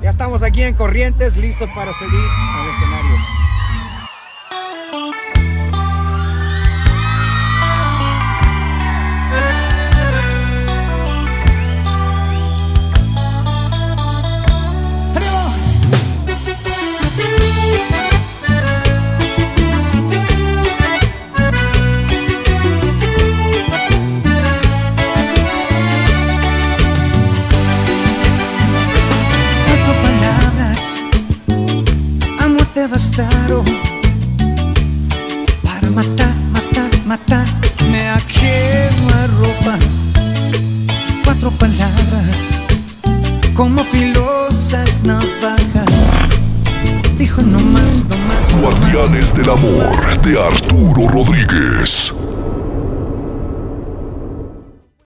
Ya estamos aquí en Corrientes, listos para seguir al escenario. Bastaron para matar, matar, matar. Me a quemarropa. 4 palabras como filosas navajas. Dijo no más, no más. Guardianes del Amor de Arturo Rodríguez.